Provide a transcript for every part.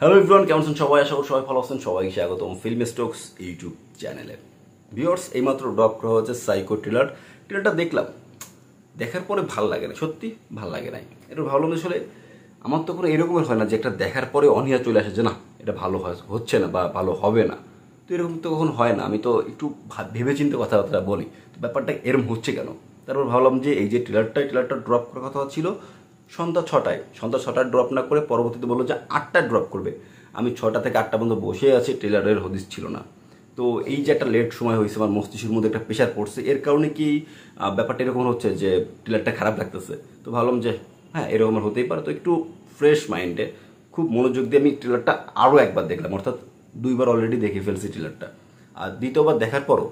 Hello everyone, কেমন আছেন সবাই? আশা করি সবাই ভালো আছেন। সবাইকে স্বাগতম ফিল্ম স্টকস ইউটিউব চ্যানেলে। ভিউয়ার্স, এইমাত্র ড্রপ করা হচ্ছে সাইকো ট্রেলারটা দেখলাম। দেখার পরে ভাল লাগে না, সত্যি ভাল লাগে নাই। এটা ভালো আসলে আমার তো কোনো এরকমের হয় না যে একটা দেখার পরে অনীহা চলে আসে যে না এটা ভালো হচ্ছে না বা ভালো হবে না। তো এরকম তো কখন হয় না। আমি তো একটু ভেবে চিন্তে কথাবার্তা বলি, তো ব্যাপারটা এরকম হচ্ছে কেন। তারপর ভাবলাম যে এই যে ট্রেলারটা ড্রপ করার কথা ছিল সন্ধ্যা 6টায় ড্রপ না করে পরবর্তীতে বললো যে 8টায় ড্রপ করবে। আমি 6টা থেকে 8টা পর্যন্ত বসে আছি, ট্রেলারের হদিস ছিল না। তো এই যে একটা লেট সময় হয়েছে, আমার মস্তিষ্কের মধ্যে একটা প্রেশার পড়ছে, এর কারণে কি ব্যাপারটা এরকম হচ্ছে যে ট্রেলারটা খারাপ লাগতেছে। তো ভাবলাম যে হ্যাঁ এরকম হতেই পারে। তো একটু ফ্রেশ মাইন্ডে খুব মনোযোগ দিয়ে আমি ট্রেলারটা আরও একবার দেখলাম, অর্থাৎ 2বার অলরেডি দেখে ফেলছি ট্রেলারটা। আর দ্বিতীয়বার দেখার পরও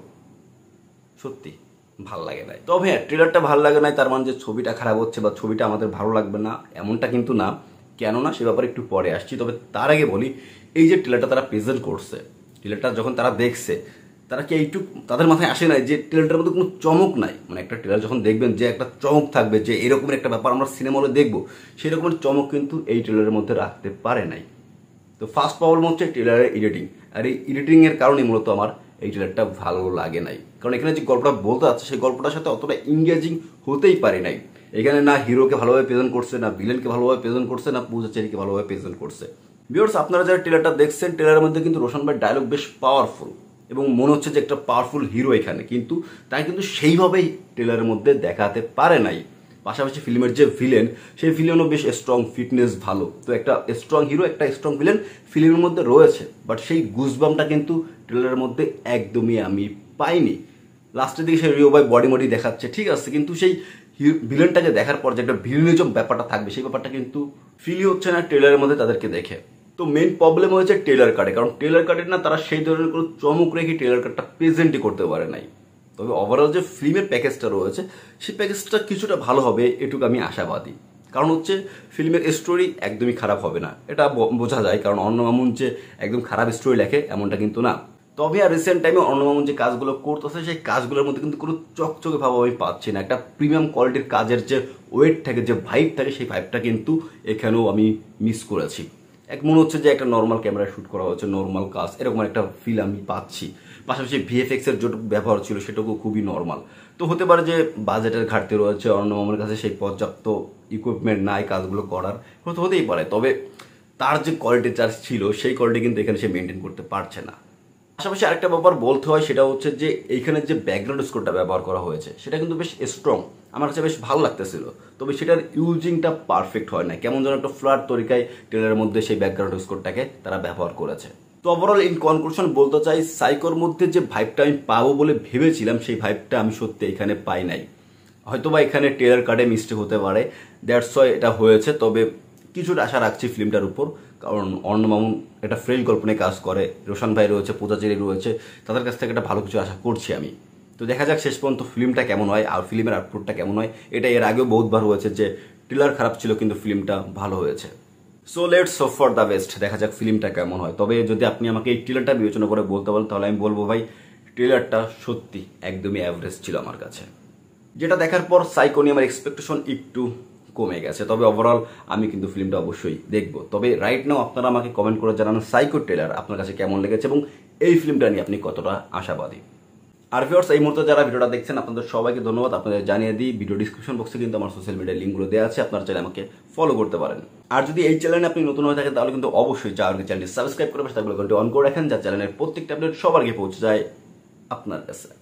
সত্যি ভাল লাগে নাই। তবে হ্যাঁ, ট্রেলারটা ভাল লাগে নাই তার মানে যে ছবিটা খারাপ হচ্ছে বা ছবিটা আমাদের ভালো লাগবে না এমনটা কিন্তু না। কেননা সে ব্যাপারে একটু পরে আসছি। তবে তার আগে বলি, এই যে ট্রেলারটা তারা প্রেজেন্ট করছে, ট্রেলারটা যখন তারা দেখছে তারা কি একটু তাদের মাথায় আসে নাই যে ট্রেলারটার মধ্যে কোনো চমক নাই। মানে একটা ট্রেলার যখন দেখবেন যে একটা চমক থাকবে, যে এরকমের একটা ব্যাপার আমরা সিনেমা হলে দেখবো, সেই রকমের চমক কিন্তু এই ট্রেলারের মধ্যে রাখতে পারে নাই। তো ফার্স্ট প্রবলেম হচ্ছে ট্রেলারের এডিটিং। আর এই এডিটিংয়ের কারণে মূলত আমার এই ট্রেলারটা ভালো লাগে নাই। কারণ এখানে যে গল্পটা বলতে যাচ্ছে সেই গল্পটার সাথে অতটা ইংগেজিং হতেই পারে নাই। এখানে না হিরোকে ভালোভাবে প্রেজেন্ট করছে, না ভিলেনকে ভালোভাবে প্রেজেন্ট করছে, না পূজা চেরিকে ভালোভাবে প্রেজেন্ট করছে। ভিউয়ার্স, আপনারা যারা ট্রেলারটা দেখছেন, ট্রেলারের মধ্যে কিন্তু রোশন ভাইয়ের ডায়লগ বেশ পাওয়ারফুল এবং মনে হচ্ছে যে একটা পাওয়ারফুল হিরো এখানে, কিন্তু তাই কিন্তু সেইভাবেই ট্রেলারের মধ্যে দেখাতে পারে নাই। পাশাপাশি ফিল্মের যে ভিলেন, সেই ভিলেনও বেশ স্ট্রং, ফিটনেস ভালো। তো একটা স্ট্রং হিরো, একটা স্ট্রং ভিলেন ফিল্মের মধ্যে রয়েছে, বাট সেই গুজবামটা কিন্তু ট্রেলারের মধ্যে একদমই আমি পাইনি। লাস্টের দিকে সেই রিও ভাই বডি মডি দেখাচ্ছে, ঠিক আছে, কিন্তু সেই ভিলেনটাকে দেখার পর যে একটা ভিলেনিজম ব্যাপারটা থাকবে, সেই ব্যাপারটা কিন্তু ফিলই হচ্ছে না ট্রেলারের মধ্যে তাদেরকে দেখে। তো মেইন প্রবলেম হয়েছে ট্রেলার কার্ডে, কারণ ট্রেলার কার্ডের না তারা সেই ধরনের কোনো চমক রেখে ট্রেলার কার্ডটা প্রেজেন্টই করতে পারে নাই। তবে ওভারঅল যে ফিল্মের প্যাকেজটা রয়েছে সেই প্যাকেজটা কিছুটা ভালো হবে এটুকু আমি আশাবাদী। কারণ হচ্ছে ফিল্মের স্টোরি একদমই খারাপ হবে না, এটা বোঝা যায়। কারণ অনন্য মামুন যে একদম খারাপ স্টোরি লেখে এমনটা কিন্তু না। তবে আর রিসেন্ট টাইমে অনন্য মামুন যে কাজগুলো করতেছে সেই কাজগুলোর মধ্যে কিন্তু কোনো চকচকে ভাব আমি পাচ্ছি না। একটা প্রিমিয়াম কোয়ালিটির কাজের যে ওয়েট থাকে, যে ভাইব থাকে, সেই ভাইবটা কিন্তু এখানেও আমি মিস করেছি। এক মনে হচ্ছে যে একটা নর্মাল ক্যামেরায় শ্যুট করা হচ্ছে, নর্মাল কাজ, এরকম একটা ফিল আমি পাচ্ছি। পাশাপাশি ভিএফএক্স এর যেটুকু ব্যবহার ছিল সেটুকু খুবই নর্মাল। তো হতে পারে যে বাজেটের ঘাটতি রয়েছে, অন্য মামুনের কাছে সেই পর্যাপ্ত ইকুইপমেন্ট নাই কাজগুলো করার, হতেই পারে। তবে তার যে কোয়ালিটি চার্জ ছিল সেই কোয়ালিটি কিন্তু এখানে সে মেনটেন করতে পারছে না। পাশাপাশি আরেকটা ব্যাপার বলতে হয়, সেটা হচ্ছে যে এইখানে যে ব্যাকগ্রাউন্ড স্কোরটা ব্যবহার করা হয়েছে সেটা কিন্তু বেশ স্ট্রং, আমার কাছে বেশ ভালো লাগতেছিল। তবে সেটার ইউজিংটা পারফেক্ট হয় না, কেমন যেন একটা ফ্ল্যাট তরিকায় ট্রেলারের মধ্যে সেই ব্যাকগ্রাউন্ড স্কোরটাকে তারা ব্যবহার করেছে। তো ওভারঅল ইন কনক্লুশন বলতে চাই, সাইকোর মধ্যে যে ভাইবটা আমি পাবো বলে ভেবেছিলাম সেই ভাইবটা আমি সত্যি এখানে পাই নাই। হয়তোবা এখানে ট্রেলার কার্ডে মিস্টেক হতে পারে, দ্যাটস ওয়াই এটা হয়েছে। তবে কিছুটা আশা রাখছি ফিল্মটার উপর, কারণ অনন্য মামুন একটা ফ্রেশ গল্প নিয়ে কাজ করে, রোশন ভাই রয়েছে, পূজা চেরি রয়েছে, তাদের কাছ থেকে একটা ভালো কিছু আশা করছি আমি। তো দেখা যাক শেষ পর্যন্ত ফিল্মটা কেমন হয় আর ফিল্মের আউটপুটটা কেমন হয়। এটা এর আগেও বহুতবার হয়েছে যে ট্রেলার খারাপ ছিল কিন্তু ফিল্মটা ভালো হয়েছে। So let's hope for the best, দেখা যাক ফিল্মটা কেমন হয়। তবে যদি আপনি আমাকে এই ট্রেলারটা বিবেচনা করে বলতে বলেন, তাহলে আমি বলবো ভাই ট্রেলারটা সত্যি একদমই অ্যাভারেজ ছিল আমার কাছে। যেটা দেখার পর সাইকো নিয়ে আমার এক্সপেকটেশন একটু কমে গেছে। তবে ওভারঅল আমি কিন্তু ফিল্মটা অবশ্যই দেখবো। তবে রাইট নাও আপনারা আমাকে কমেন্ট করে জানান সাইকো ট্রেলার আপনার কাছে কেমন লেগেছে এবং এই ফিল্মটা নিয়ে আপনি কতটা আশাবাদী। আর ভিউয়ার্স, এই মুহূর্তে যারা ভিডিওটা দেখছেন আপনাদের সবাইকে ধন্যবাদ। আপনাদের জানিয়ে দিই ভিডিও ডিসক্রিপশন বক্সে কিন্তু আমার সোশ্যাল মিডিয়ার লিঙ্কগুলো দেওয়া আছে, আপনারা চাইলে আমাকে ফলো করতে পারেন। আর যদি এই চ্যানেলে আপনি নতুন হয়ে থাকেন তাহলে কিন্তু অবশ্যই জাহানকে চ্যানেলটি সাবস্ক্রাইব করে পাশে থাকলে ঘন্টি অন করে রাখেন, যা চ্যানেলের প্রত্যেকটা আপডেট সবার আগে পৌঁছে যায় আপনার কাছে।